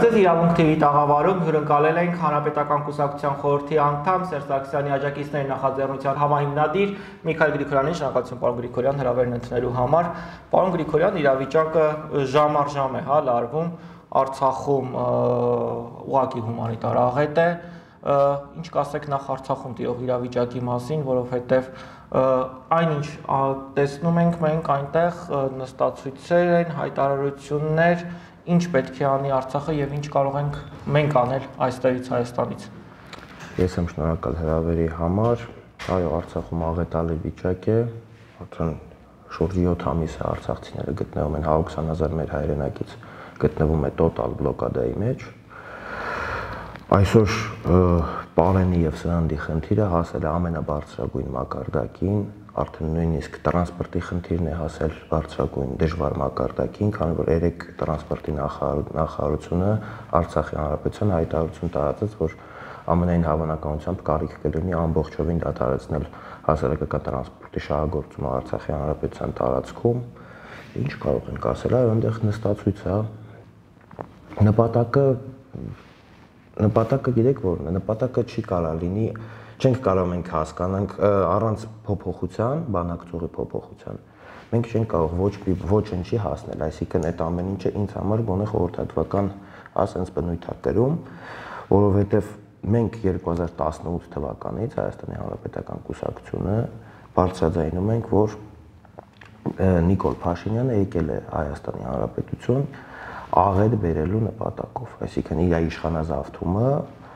Ձեզ իրավունք TV տաղավարում հյուրընկալել ենք Հանրապետական կուսակցության խորհրդի անդամ Սերժ Սարգսյանի աջակիցների նախաձեռնության համահիմնադիր Միքայել Գրիգորյանին, շնորհակալություն պարոն Գրիգորյան հրավերն ընդունելու համար։ Պարոն Գրիգորյան, իրավիճակը ժամ առ ժամ է լարվում, Արցախում ուղղակի հումանիտար աղետ է, ինչ կասեք նախ Արցախում տիրող իրավիճակի մասին, որովհետև այնինչ տեսնում ենք մենք այնտեղ նստացույցեր են, հայտարարություններ, ինչ պետք է անի Արցախը եւ ինչ կարող ենք մենք անել այստեղից Հայաստանից։ Ես եմ շնորհակալ հրավերի համար։ Այո, Արցախում աղետալի վիճակ է, արդեն շուրջ 7 ամիս է արցախցիները գտնվում են 120,000 մեր հայրենակից գտնվում է տոտալ բլոկադայի մեջ։ Այսօր պարենի եւ սննդի խնդիրը հասել է ամենաբարձրագույն մակարդակին, արդեն նույնիսկ տրանսպորտի խնդիրն է հասել բարձրագույն դժվար մակարդակին, քանի որ երեք տրանսպորտի նախարարությունը Արցախի հանրապետության հայտարարություն տարածեց, որ ամենայն հավանականությամբ կարիք կլինի ամբողջովին դադարեցնել հասարակական տրանսպորտի շահագործումը Արցախի հանրապետության տարածքում։ Ինչ կարող ենք ասել, այո, այնտեղ նստածույց է, նպատակը գիտեք որն է, նպատակը չի կարող լինի, չենք կարող մենք հասկանանք առանց փոփոխության, բանակցողի փոփոխության։ Մենք չենք կարող ոչնչի հասնել, այսինքն այդ ամեն ինչը ինձ համար գոնե խորհրդատվական ասենց բնույթ է կրում, որովհետև մենք 2018 թվականից Հայաստանի Հանրապետական կուսակցությունը բարձրաձայնում ենք, որ Նիկոլ Փաշինյանը եկել է Հայաստանի Հանրապետություն աղետ բերելու նպատակով, այսինքն իր իշխանազավթումը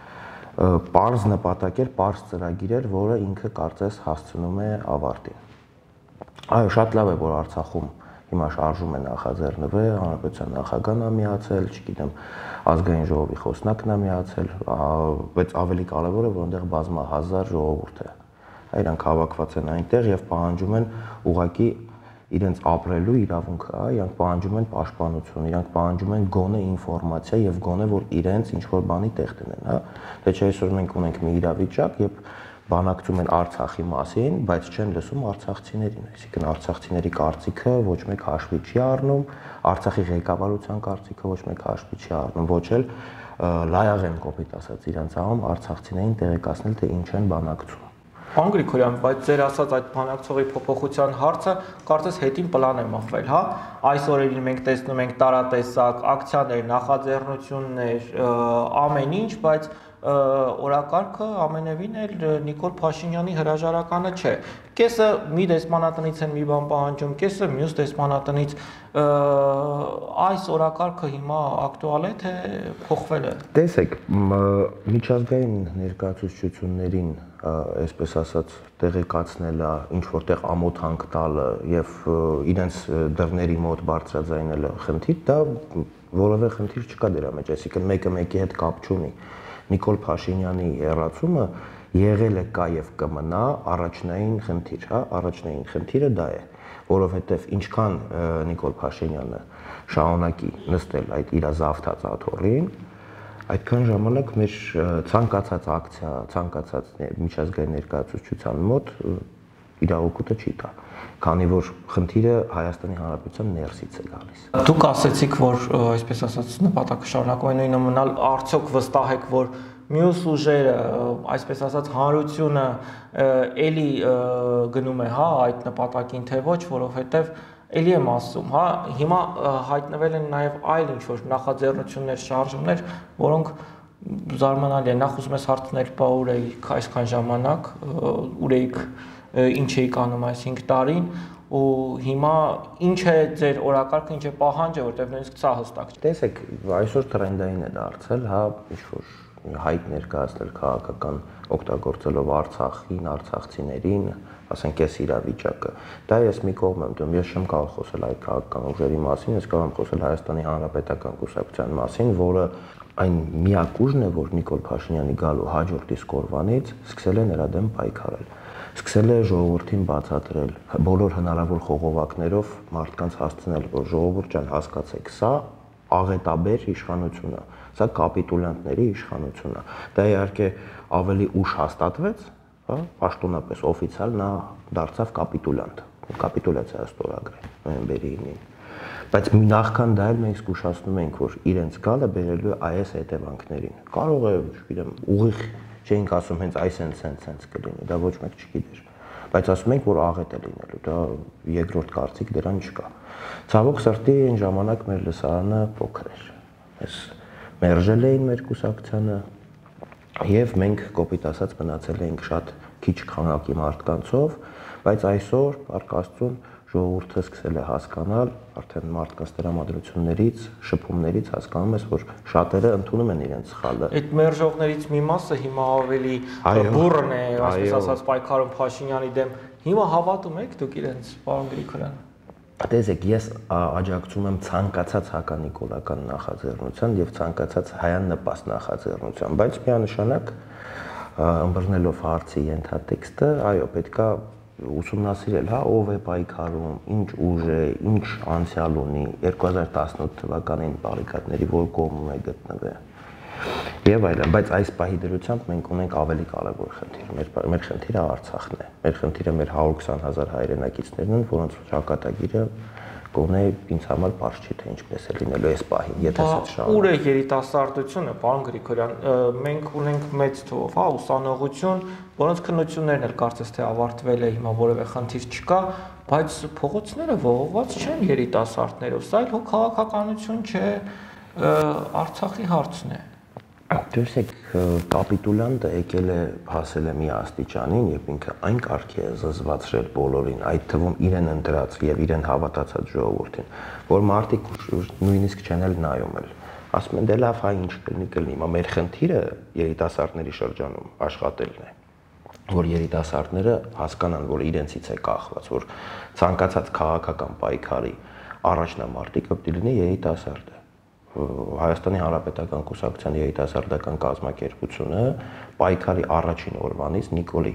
պարզ նպատակ էր, պարզ ծրագիր էր, որը ինքը կարծես հասցնում է ավարտին։ Այո, շատ լավ է, որ Արցախում հիմա շարժում է նախաձեռնվել, հանրապետության նախագահն է միացել, չգիտեմ, ազգային ժողովի խոսնակն է միացել, բայց ավելի կարևորը, որ այնտեղ բազմահազար ժողովուրդ է։ Իրանք հավաքված են այնտեղ եւ պահանջում են ուղղակի իրենց ապրելու իրավունքը, իրանք պահանջում են պաշտպանություն, իրանք պահանջում են գոնե ինֆորմացիա եւ գոնե որ իրենց ինչ որ բանի տեղ տնեն, հա։ Դե չէ այսօր մենք ունենք մի իրավիճակ, երբ բանակցում են Արցախի մասին, բայց չեն լսում արցախցիներին, այսինքն արցախցիների կարծիքը ոչ մեկ հաշվի չի առնում, Արցախի ղեկավարության կարծիքը ոչ մեկ հաշվի չի առնում, ոչ էլ լայաղ են կոպիտ ասած իրանց աղամ արցախցիներին տեղեկացնել, թե ինչ են բանակցում։ Պարոն Գրիգորյան, բայց ձեր ասած այդ բանակցողի փոփոխության հարցը կարծես հետին պլան է մղվել, հա։ Այս օրերին մենք տեսնում ենք տարատեսակ ակցիաներ, նախաձեռնություններ, ամեն ինչ, բայց օրակարգը ամենևին էլ Նիկոլ Փաշինյանի հրաժարականը չէ։ Կեսը մի դեսպանատնից են մի բան պահանջում, կեսը մյուս դեսպանատնից, այս օրակարգը հիմա ակտուալ է, թե փոխվել է։ Տեսեք, միջազգային ներկայացուցչություններին, այսպես ասած, տեղեկացնելը, ինչ որտեղ ամոթանք տալը եւ իրենց դռների մոտ բարձրաձայնելը խնդիր, դա որևէ խնդիր չկա դրա մեջ, այսինքն մեկը մեկի հետ կապ չունի։ Նիկոլ Փաշինյանի հեռացումը եղել է կա եւ կմնա առաջնային խնդիր, հա, առաջնային խնդիրը դա է, որովհետեւ ինչքան Նիկոլ Փաշինյանը շարունակի նստել այդ իր զավթած աթոռին, այդքան ժամանակ մեր ցանկացած ակցիա, ցանկացած միջազգային ներկայացուցչության մոտ իրավունքը չի տա, քանի որ խնդիրը Հայաստանի Հանրապետության ներսից է գալիս։ Դուք ասեցիք, որ այսպես ասած նպատակը շարունակում է նույնը մնալ, արդյոք վստահ եք, որ մյուս ուժերը, այսպես ասած հանրությունը էլի գնում է, հա, այդ նպատակին, թե ոչ, որովհետև էլի եմ ասում, հա, հիմա հայտնվել են նաև այլ ինչ-որ նախաձեռնություններ, շարժումներ, որոնք զարմանալի են, նախ ուզում ես հարցնել, բա ուր էիք այսքան ժամանակ, ուր էիք, ինչ էիք անում այս 5 տարին, ու հիմա ինչ է ձեր օրակարգը, ինչ է պահանջը, որտեղ նույնիսկ սա հստակ չէ։ Տեսեք, այսօր տրենդային է դարձել, հա, ինչ-որ հայտ ներկայացնել քաղաքական օգտագործելով Արցախին, արցախցիներին, ասենք այս իրավիճակը։ Դա ես մի կողմ եմ դնում, ես չեմ կարող խոսել այդ քաղաքական ուժերի մասին, ես կարող եմ խոսել Հայաստանի Հանրապետական կուսակցության մասին, որը այն միակ ուժն է, որ Նիկոլ Փաշինյանի գալու հաջորդ իսկ օրվանից սկսել է նրա դեմ պայքարել։ Սկսել է ժողովրդին բացատրել, բոլոր հնարավոր խողովակներով մարդկանց հասցնել, որ ժողովուրդ ջան, հասկացեք, սա աղետաբեր իշխանություն է, սա կապիտուլյանտների իշխանություն է։ Դա իհարկե ավելի ուշ հաստատվեց, հա, պաշտոնապես օֆիցիալ նա դարձավ կապիտուլյանտ, կապիտուլյացիա ստորագրել նոյեմբերի 9-ին։ Բայց նախքան դա էլ մենք զգուշացնում ենք, որ իրենց գալը բերելու է այս հետևանքներին։ Կարող է, չգիտեմ, ուղիղ չենք ասում հենց այս կլինի, դա ոչ մեկ չգիտեր։ Բայց ասում ենք, որ աղետ է լինելու, դա երկրորդ կարծիք դրան չկա։ Ցավոք սրտի այն ժամանակ մեր լսարանը փոքր էր։ Այս մերժել էին մեր կուսակցությանը եւ մենք կոպիտ ասած մնացել էինք շատ քիչ քանակի մարդկանցով, բայց այսօր Փառք Աստծուն ժողովուրդը սկսել է հասկանալ, արդեն մարդկանց տրամադրություններից, շփումներից հասկանում ես, որ շատերը ընդունում են իրենց սխալը։ Այդ մերժողներից մի մասը հիմա ավելի բուռն է, այսպես ասած, պայքարում Փաշինյանի դեմ։ Հիմա հավատում եք դուք իրենց, պարոն Գրիգորյան։ Տեսեք, ես աջակցում եմ ցանկացած հականիկոլական նախաձեռնության եւ ցանկացած հայանպաստ նախաձեռնության, բայց միանշանակ ըմբռնելով հարցի ենթատեքստը, այո, պետքա ուսումնասիրել, հա, ով է պայքարում, ինչ ուժ է, ինչ անցյալ ունի, 2018 թվականին բարիկադների որ կողմում է գտնվել եւ այլն, բայց այս պահի դրությամբ մենք ունենք ավելի կարևոր խնդիր, մեր խնդիրը Արցախն է, մեր խնդիրը մեր 120,000 հայրենակիցներն են, որոնց ճակատագիրը գոնե ինձ համար բարձ չի, թե ինչպես է լինելու այս պահին, եթե սա շահը։ Ուր է երիտասարդությունը, պարոն Գրիգորյան, մենք ունենք մեծ թվով, հա, ուսանողություն, որոնց քննություններն էլ կարծես թե ավարտվել է, հիմա որևէ խնդիր չկա, բայց փողոցները ողողված չեն երիտասարդներով, սա էլ քաղաքականություն չէ, Արցախի հարցն է։ Դուրսեք կապիտուլանտը եկել է հասել է մի աստիճանին եւ ինքը այն կարգի է զզվացրել բոլորին, այդ թվում իրեն ընտրած եւ իրեն հավատացած ժողովրդին, որ մարդիկ նույնիսկ չեն էլ նայում էլ։ Ասում են դե լավ, հա ինչ կլինի, հիմա մեր խնդիրը երիտասարդների շրջանում աշխատելն է, որ երիտասարդները հասկանան, որ իրենցից է կախված, որ ցանկացած քաղաքական պայքարի առաջնամարտիկ պետք է լինի երիտասարդը։ Հայաստանի Հանրապետական Կուսակցության երիտասարդական կազմակերպությունը պայքարի առաջին օրվանից Նիկոլի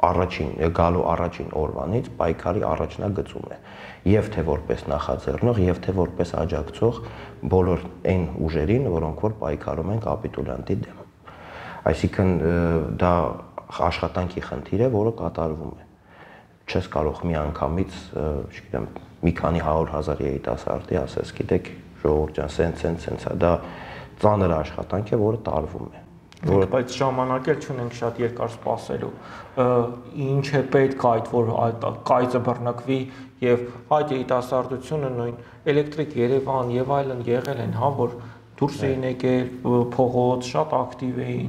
գալու առաջին օրվանից պայքարի առաջնագծում է եւ թե որպես նախաձեռնող եւ թե որպես աջակցող բոլոր այն ուժերին, որոնք որ պայքարում են կապիտուլյանտի դեմ։ Այսինքն դա աշխատանքի խնդիր է, որը կատարվում է։ Չես կարող մի անգամից, չգիտեմ, մի քանի 100,000 երիտասարդի ասես, գիտեք, ժողովուրդ ջան, սենց, դա ծանր աշխատանք է, որը տարվում է։ Բայց ժամանակ էլ չունենք շատ երկար սպասելու։ Ինչ է պետք այդ, որ այդ կայծը բռնկվի եւ այդ երիտասարդությունը նույն Էլեկտրիկ Երևան եւ այլն եղել են, հա, որ դուրս էին եկել փողոց, շատ ակտիվ էին։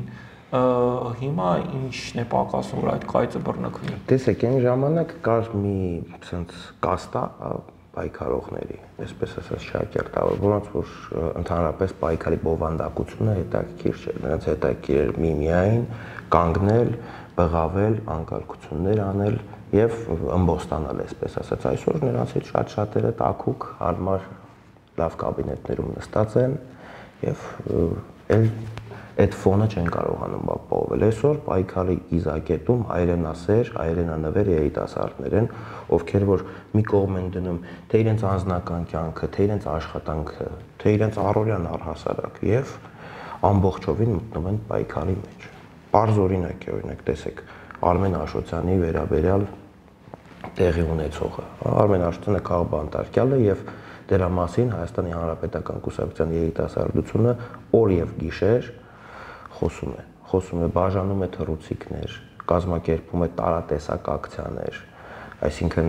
Հիմա ինչն է պակասում, որ այդ կայծը բռնկվի։ Տեսեք, այն ժամանակ կար մի ցենց կաստա պայքարողների, այսպես ասած շակերտավոր, որոնց որ ընդհանրապես պայքարի բովանդակությունը հետաքրքիր չէր, նրանց հետաքրքիր էր միմիայն կանգնել, բղավել, անկարգություններ անել եւ ըմբոստանալ, այսպես ասած, այսօր նրանց հետ շատ-շատերը տաքուկ, հարմար, լավ կաբինետներում նստած են եւ էլ այդ ֆոնը չեն կարողանում ապահովել։ Այսօր պայքարի իզակետում հայրենասեր, հայրենանվեր երիտասարդներ են, ովքեր որ մի կողմ են դնում թե իրենց անձնական կյանքը, թե իրենց աշխատանքը, թե իրենց առօրյան առհասարակ եւ ամբողջովին մտնում են պայքարի մեջ։ Պարզ օրինակ է, օրինակ տեսեք Արմեն Աշոտյանի վերաբերյալ տեղի ունեցողը։ Արմեն Աշոտյանը քաղբանտարկյալը եւ դրա մասին Հայաստանի Հանրապետական Կուսակցության երիտասարդությունը օր եւ գիշեր խոսում է, բաժանում է թռուցիկներ, կազմակերպում է տարատեսակ ակցիաներ, այսինքն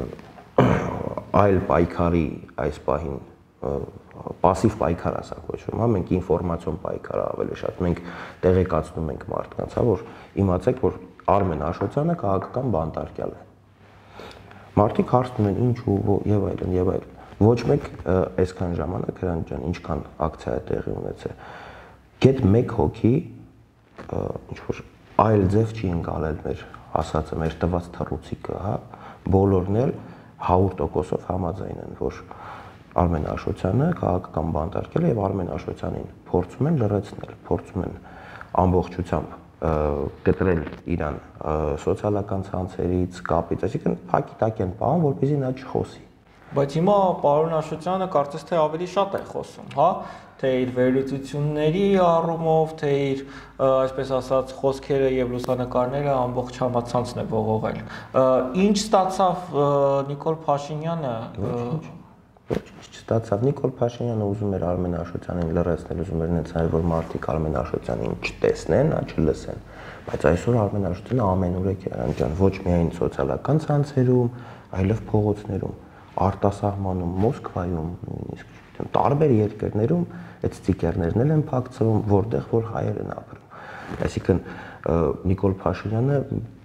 այլ պայքարի այս պահին պասիվ պայքար ասա կոչվում, հա, մենք ինֆորմացիոն պայքար ավելի շատ, մենք տեղեկացնում ենք մարդկանց, հա, որ իմացեք, որ Արմեն Աշոտյանը քաղաքական բանտարկյալ է։ Մարդիկ հարցնում են ինչու եւ այլն եւ այլն։ Ոչ մեկ այսքան ժամանակ Հրանտ ջան, ինչքան ակցիա է տեղի ունեցել։ Գետ մեկ հոգի ինչ որ այլ ձև չի ընկալել մեր ասածը, մեր տված թռուցիկը, հա, բոլորն էլ 100%-ով համաձայն են, որ Արմեն Աշոտյանը քաղաքական բանտարկել է եւ Արմեն Աշոտյանին փորձում են լրացնել, փորձում են ամբողջությամբ կտրել իրան սոցիալական ցանցերից, կապից, այսինքն փակի տակ են պահում, որպեսզի նա չխոսի։ Բայց հիմա պարոն Աշոտյանը կարծես թե ավելի շատ է խոսում, հա, թե իր վերլուծությունների առումով, թե իր, այսպես ասած, խոսքերը եւ լուսանկարները ամբողջ համացանցն է ողողել։ Ինչ ստացավ Նիկոլ Փաշինյանը։ Ոչինչ չստացավ։ Նիկոլ Փաշինյանը ուզում էր Արմեն Աշոտյանին լրացնել, ուզում էր նենց որ մարդիկ Արմեն Աշոտյանին չտեսնեն, չլսեն։ Բայց այսօր Արմեն Աշոտյանը ամենուր է Քերանյան ջան, ոչ միայն սոցիալական ցանցերում, այլև փողոցներում, արտասահմանում, Մոսկվայում, նույնիսկ չգիտեմ, տարբեր երկրներում այդ ստիկերներն են փակցվում, որտեղ որ հայեր են ապրում։ Այսինքն Նիկոլ Փաշինյանը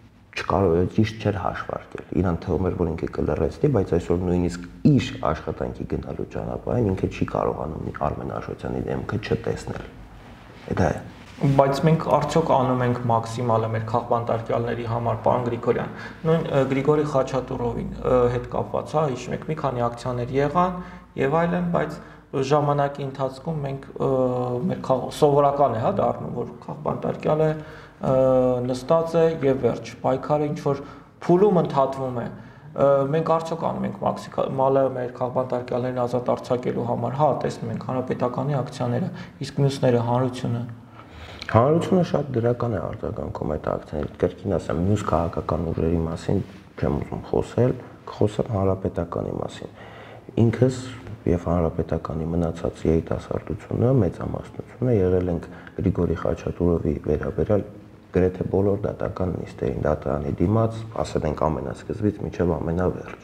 ճիշտ չէր հաշվարկել։ Իրան թվում էր, որ ինքը կլրացնի, բայց այսօր նույնիսկ իր աշխատանքի գնալու ճանապարհին ինքը չի կարողանում Արմեն Աշոտյանի դեմքը չտեսնել։ Դա է։ Բայց մենք արդյոք անում ենք մաքսիմալը մեր քաղբանտարկյալների համար, պարոն Գրիգորյան։ Նույն Գրիգորի Խաչատուրովին հետ կապված, հա, հիշում եք, մի քանի ակցիաներ եղան եւ այլն, բայց ժամանակի ընթացքում մենք մեր սովորական է, հա, դառնում, որ քաղբանտարկյալը նստած է եւ վերջ, պայքարը ինչ որ փուլում ընդհատվում է։ Մենք արդյոք անում ենք մաքսիմալը մեր քաղբանտարկյալներին ազատ արձակելու համար, հա, տեսնում ենք հանրապետականի ակցիաները, իսկ մյուսները Հանրությունը շատ դրական է արձագանքում այդ ակցիաներին։ Կրկին ասեմ, մյուս քաղաքական ուժերի մասին չեմ ուզում խոսել, կխոսեմ հանրապետականի մասին։ Ինքս եւ հանրապետականի մնացած երիտասարդությունը, մեծամասնությունը եղել ենք Գրիգորի Խաչատուրովի վերաբերյալ գրեթե բոլոր դատական նիստերին, դատարանի դիմաց, ասել ենք ամենասկզբից մինչև ամենավերջ։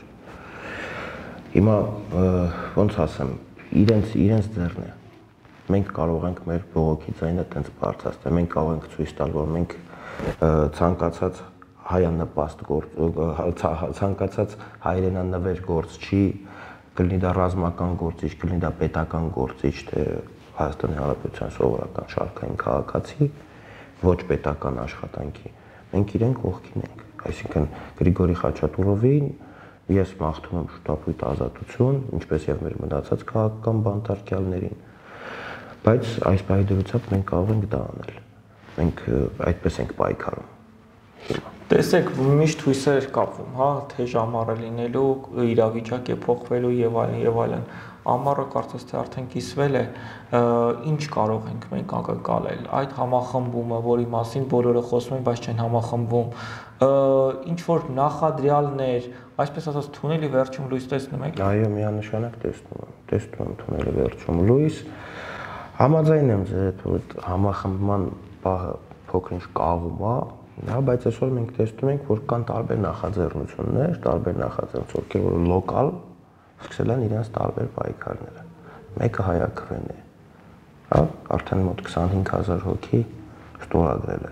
Հիմա ոնց ասեմ, իրենց ձեռն է։ Մենք կարող ենք մեր բողոքի ձայնը տենց բարձրացնել, մենք կարող ենք ցույց տալ, որ մենք ցանկացած հայանպաստ գործ, ցանկացած հայրենանվեր գործ չի, կլինի դա ռազմական գործիչ, կլինի դա պետական գործիչ, թե Հայաստանի Հանրապետության սովորական շարքային քաղաքացի, ոչ պետական աշխատանքի, մենք իրեն կողքին ենք, այսինքն Գրիգորի Խաչատուրովին ես մաղթում եմ շուտապույտ ազատություն, ինչպես եւ մեր մնացած քաղաքական բանտարկյալներին, բայց այս պայմանությամբ մենք կարող ենք դա անել, մենք այդպես ենք պայքարում։ Տեսեք, միշտ հույսեր կապվում, հա, թե ժամառը լինելու, իրավիճակ է փոխվելու եւ այլն, ամառը կարծես թե արդեն կիսվել է, ինչ կարող ենք մենք անկալել այդ համախմբումը, որի մասին բոլորը խոսում են, բայց չեն համախմբվում, ինչ որ նախադրյալներ, այսպես ասած թունելի վերջում լույս տեսնում եք։ Այո, միանշանակ տեսնում եմ թունելի վերջում լույս, համաձայն եմ ձեզ հետ, որ համախմբման պահը փոքր-ինչ կաղում է, հա, բայց այսօր մենք տեսնում ենք, որ կան տարբեր նախաձեռնություններ, որ լոկալ սկսել են իրենց տարբեր պայքարները։ Մեկը Հայաքվեն է, հա, արդեն մոտ 25000 հոգի ստորագրել է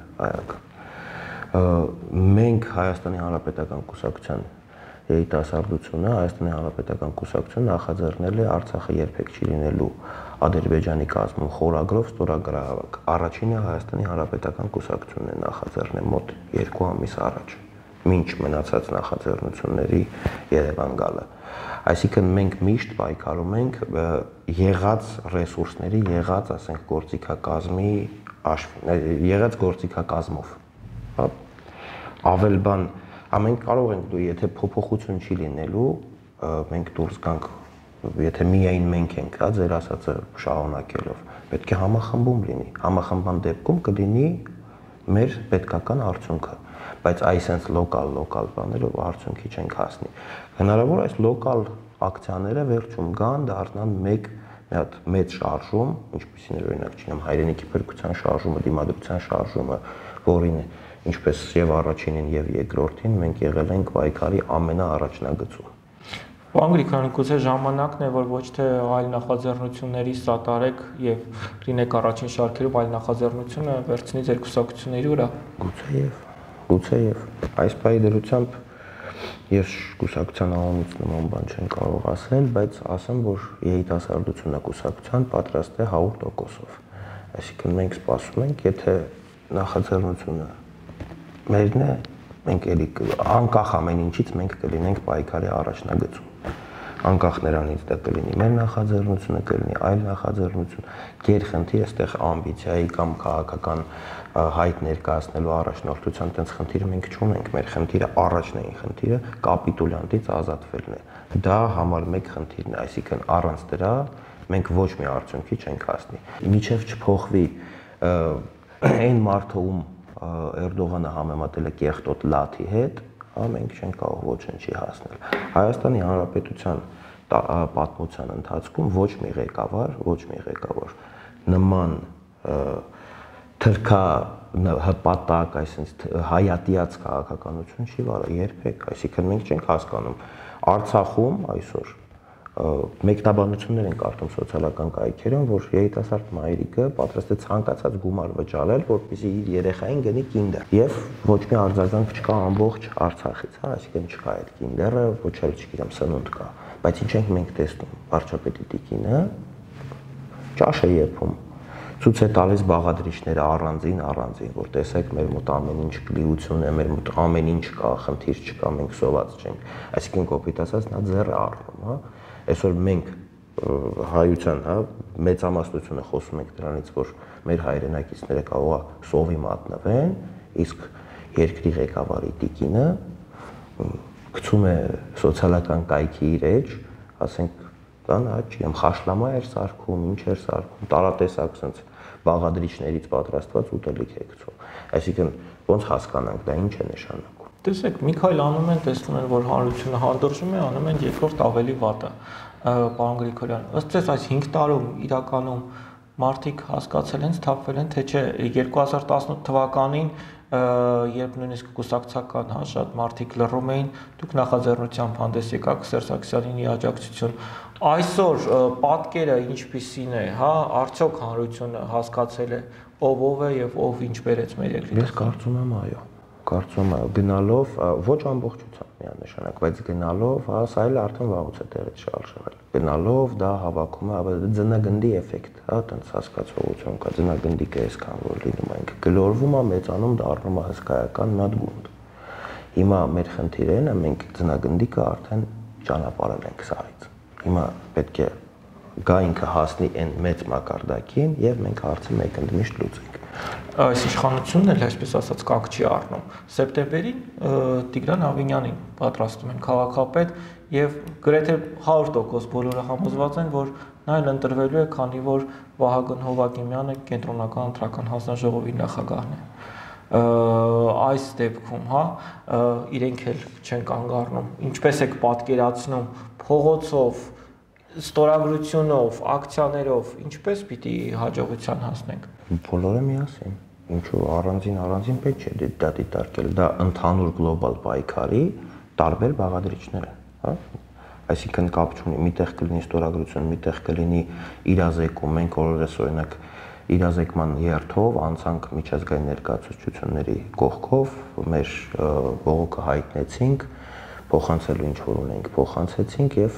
Հայաքվ։ Մենք Հայաստանի Հանրապետական Կուսակցության երիտասարդությունը, Հայաստանի Հանրապետական Կուսակցությունը նախաձեռնել է Արցախը երբեք չի լինելու Ադրբեջանի կազմում խորագրով ստորագրահավաք։ Առաջինը Հայաստանի Հանրապետական Կուսակցությունն է նախաձեռնել մոտ 2 ամիս առաջ, մինչ մնացած նախաձեռնությունների Երևան գալը։ Այսինքն մենք միշտ պայքարում ենք եղած ռեսուրսների, եղած, ասենք, գործիքակազմով։ Ավել բան, մենք կարող ենք, եթե փոփոխություն չի լինելու, մենք դուրս գանք, եթե միայն մենք ենք, հա, ձեր ասածը շարունակելով, պետք է համախմբում լինի։ Համախմբման դեպքում կլինի մեր պետքական արդյունքը, բայց այսենց լոկալ բաներով արդյունքի չենք հասնի։ Հնարավոր այս լոկալ ակցիաները վերջում գան, դառնան մի հատ մեծ շարժում, ինչպեսին է օրինակ չինեմ հայրենիքի փրկության շարժումը, դիմադրության շարժումը, որին ինչպես եւ առաջինին եւ երկրորդին մենք եղել ենք պայքարի ամենաառաջնագծում։ Պարոն Գրիգորյան, գուցե ժամանակն է, որ ոչ թե այլ նախաձեռնությունների սատարեք եւ լինեք առաջին շարքերում, այլ նախաձեռնությունը վերցնի ձեր կուսակցությունների վրա։ Գուցեև այս պայմանությամբ ես կուսակցության անունից նման բան չեմ կարող ասել, բայց ասեմ, որ երիտասարդությունը կուսակցության պատրաստ է 100%-ով։ Այսինքն մենք սպասում ենք, եթե նախաձեռնությունը մերն է, մենք էլի անկախ ամեն ինչից մենք կլինենք պայքարի առաջնագծում։ Անկախ նրանից դա կլինի մեր նախաձեռնությունը, կլինի այլ նախաձեռնություն, գերխնդիրը այստեղ ամբիցիայի կամ քաղաքական հայտ ներկայացնելու առաջնորդության տենց խնդիրը մենք չունենք, մեր խնդիրը առաջնային խնդիրը կապիտուլյանտից ազատվելն է։ Դա համար մեկ խնդիրն է, այսինքն առանց դրա մենք ոչ մի արդյունքի չենք հասնի։ Մինչև չփոխվի այն մարդը, ում Էրդողանը համեմատել է կեղտոտ լաթի հետ, մենք չենք կարող ոչինչի հասնել։ Հայաստանի Հանրապետության պատմության ընթացքում ոչ մի ղեկավար նման թրքա հպատակ, այսինքն հայատյաց քաղաքականություն չի վարել երբեք, այսինքն մենք չենք հասկանում Արցախում այսօր մեկնաբանություններ են կարդում սոցիալական կայքերում, որ երիտասարդ մայրիկը պատրաստ է ցանկացած գումար վճարել, որպեսզի իր երեխային գնի կինդեր։ Եվ ոչ մի արձագանք չկա ամբողջ Արցախից, հա, այսինքն չկա այդ կինդերը, ոչ էլ չգիտեմ սնունդ կա։ Բայց ինչ ենք մենք տեսնում, վարչապետի տիկինը ճաշ է եփում, ցույց է տալիս բաղադրիչները առանձին, որ տեսեք մեր մոտ ամեն ինչ գլիություն է, մեր մոտ ամեն ինչ կա, խնդիր չկա, մենք սոված չենք։ Այսինքն կոպիտ ասած նա ձեռ է առնում, հա։ Այսօր մենք հայության, հա, մեծամասնությունը խոսում ենք դրանից, որ մեր հայրենակիցները կարող է սովի մատնվեն, իսկ երկրի ղեկավարի տիկինը գցում է սոցիալական կայքի իր էջ, ասենք կան, հա, չեմ խաշլամա էր սարքում, ինչ էր սարքում, տարատեսակ sense բաղադրիչներից պատրաստված ուտելիք է գցում։ Այսինքն ոնց հասկանանք դա ինչ է նշանակում։ Տեսեք, մի քայլ անում են, տեսնում են, որ հանրությունը հանդուրժում է, անում են երկրորդ ավելի վատը։ Պարոն Գրիգորյան, ըստ ձեզ այս 5 տարում իրականում մարդիկ հասկացել են, սթափվել են, թե չէ 2018 թվականին երբ նույնիսկ կուսակցական, հա, շատ մարդիկ լռում էին, դուք նախաձեռնությամբ հանդես եկաք Սերժ Սարգսյանին աջակցություն։ Այսօր պատկերը ինչպիսին է, հա, արդյոք հանրությունը հասկացել է ով է եւ ով ինչ բերեց մեր երկրի։ Ես կարծում եմ, այո, գնալով ոչ ամբողջությամբ միանշանակ, բայց գնալով, հա, սա էլ արդեն վաղուց է տեղից շարժվել։ Գնալով դա հավաքում է ձնագնդի էֆեկտ, հա, տենց հասկացողություն կա, ձնագնդիկը այսքան որ լինում ենք, գլորվում է, մեծանում, դառնում է հսկայական մի հատ գունդ։ Հիմա մեր խնդիրն է, մենք ձնագնդիկը արդեն ճանապարհել ենք սարից։ Հիմա պետք է գա ինքը հասնի այն մեծ մակարդակին եւ մենք հարցը մեկընդմիշտ լուծենք։ Այս իշխանությունն էլ այսպես ասած կանգ չի առնում։ Սեպտեմբերին Տիգրան Ավինյանին պատրաստում են քաղաքապետ եւ գրեթե 100% բոլորը համոզված են, որ նա էլ ընտրվելու է, քանի որ Վահագն Հովակիմյանը կենտրոնական ընտրական հանձնաժողովի նախագահն է։ Այս դեպքում, հա, իրենք էլ չեն կանգ առնում։ Ինչպես եք պատկերացնում փողոցով, ստորագրությունով, ակցիաներով, ինչպես պիտի հաջողության հասնենք։ Բոլորը միասին։ Ինչու առանձին պետք չէ դա դիտարկել, դա ընդհանուր գլոբալ պայքարի տարբեր բաղադրիչներ են, հա։ Այսինքն կապ չունի, միտեղ կլինի ստորագրություն, միտեղ կլինի իրազեկում, մենք օրերս օրինակ իրազեկման երթով անցանք միջազգային ներկայացուցչությունների կողքով, մեր բողոքը հայտնեցինք, փոխանցելու ինչ որ ունենք, փոխանցեցինք եւ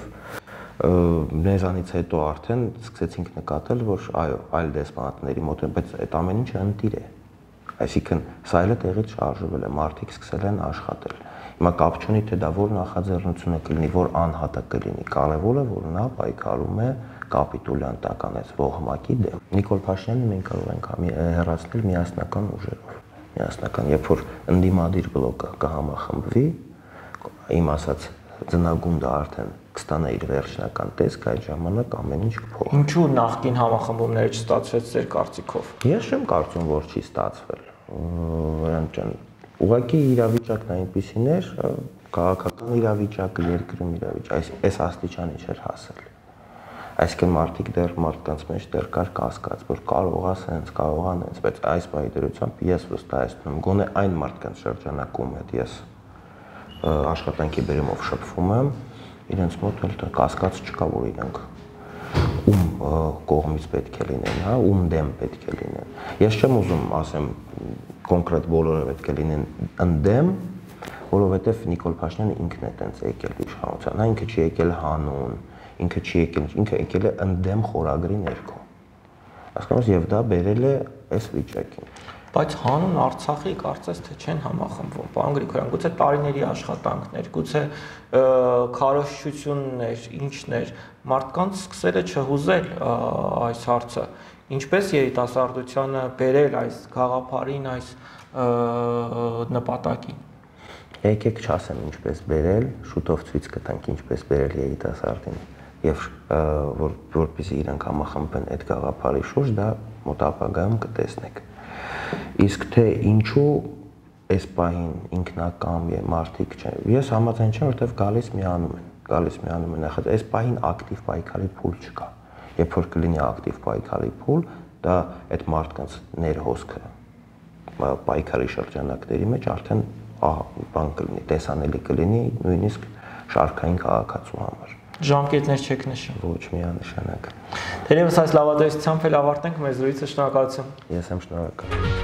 մեզանից հետո արդեն սկսեցինք նկատել, որ այո, այլ դեսպանատների մոտ են, բայց այդ ամեն ինչը ընտիր է։ Այսինքն սա էլ տեղից շարժվել է, մարդիկ սկսել են աշխատել։ Հիմա կապ չունի, թե դա որ նախաձեռնությունը կլինի, որ անհատը կլինի, կարևորը որ նա պայքարում է կապիտուլյանտական այս ողմակի դեմ։ Նիկոլ Փաշինյանը մենք կարող ենք հեռացնել միասնական ուժերով։ Միասնական, երբ որ ընդդիմադիր բլոկը կհամախմբվի, իմ ասած ձնագունդը արդեն կստանա իր վերջնական տեսք, այդ ժամանակ ամեն ինչ կփոխվի։ Ինչու նախկին համախմբումները չստացվեց ձեր կարծիքով։ Ես չեմ կարծում, որ չի ստացվել։ Վրանք ջան, ուղղակի իրավիճակն այնպիսին էր, քաղաքական իրավիճակը, երկրում իրավիճակը այս աստիճանի չէր հասել։ Այսինքն մարդիկ դեռ մարդկանց մեջ դեռ կար կասկած, որ կարող է սենց, կարող է նենց, բայց այս պայդրությամբ ես վստահեցնում, գոնե այն մարդկանց շրջանակում հետ ես աշխատանքի բերումով շփվում եմ, իրենց մոտ էլ կասկած չկա, որ իրենք ում կողմից պետք է լինեն, հա, ում դեմ պետք է լինեն։ Ես չեմ ուզում ասեմ կոնկրետ բոլորը պետք է լինեն ընդդեմ, որովհետև Նիկոլ Փաշինյանը ինքն է տենց եկել իշխանության, հա, ինքը չի եկել հանուն, ինքը չի եկել, ինքը եկել է ընդդեմ խորագրի ներքո։ Հասկանաս, եւ դա բերել է այս վիճակին։ Բայց հանուն Արցախի կարծես թե չեն համախմբվում։ Պարոն Գրիգորյան, գուցե տարիների աշխատանքներ, գուցե քարոզչություններ, ինչներ, մարդկանց սկսել է չհուզել այս հարցը։ Ինչպես երիտասարդությանը բերել այս գաղափարին, այս նպատակին։ Եկեք չասեմ ինչպես բերել, շուտով ցույց կտանք ինչպես բերել երիտասարդին եւ որպեսզի իրանք համախմբեն այդ գաղափարի շուրջ, դա մոտ ապագայում կտեսնեք։ Իսկ թե ինչու այս պահին ինքնակամ եւ մարդիկ չեն։ Ես համաձայն չեմ, որովհետեւ գալիս միանում են, գալիս միանում է նախաձ, այս պահին ակտիվ պայքարի փուլ չկա։ Երբ որ կլինի ակտիվ պայքարի փուլ, դա այդ մարդկանց ներհոսքը պայքարի շրջանակների մեջ արդեն բան կլինի, տեսանելի կլինի նույնիսկ շարքային քաղաքացու համար։ Ժամկետներ չեք նշում։ Ոչ միանշանակ։ Թերևս այս լավատեսությամբ էլ ավարտենք մեր զրույցը, շնորհակալություն։ Ես եմ շնորհակալ։